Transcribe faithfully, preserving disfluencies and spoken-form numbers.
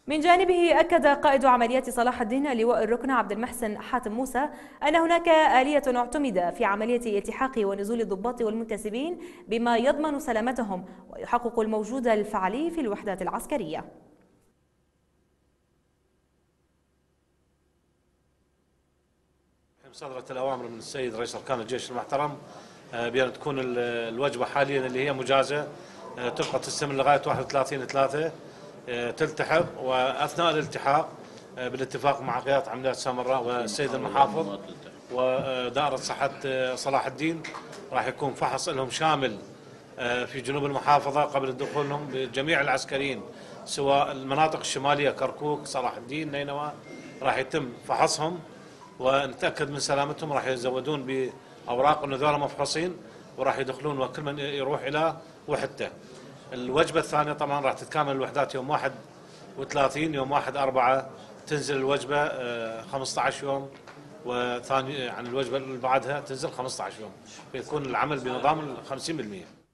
من جانبه أكد قائد عمليات صلاح الدين لواء الركن عبد المحسن حاتم موسى أن هناك آلية اعتمد في عملية التحاق ونزول الضباط والمنتسبين بما يضمن سلامتهم ويحقق الموجود الفعلي في الوحدات العسكرية. صدرت الأوامر من السيد رئيس أركان الجيش المحترم بأن تكون الوجبة حاليا اللي هي مجازة تبقى تستمر لغاية واحد وثلاثين ثلاثة تلتحق، وأثناء الالتحاق بالاتفاق مع قيادة عمليات سامراء والسيد المحافظ ودائرة صحة صلاح الدين راح يكون فحص لهم شامل في جنوب المحافظة قبل الدخول لهم بجميع العسكريين، سواء المناطق الشمالية كركوك صلاح الدين نينوى، راح يتم فحصهم ونتأكد من سلامتهم. راح يزودون بأوراق أنه ذولا مفحوصين وراح يدخلون وكل من يروح إلى وحدته. الوجبة الثانية طبعا راح تتكامل الوحدات يوم واحد وثلاثين، يوم واحد أربعة تنزل الوجبة خمسة عشر يوم، وثاني عن الوجبة اللي بعدها تنزل خمسة عشر يوم، فيكون العمل بنظام الخمسين بالمئة.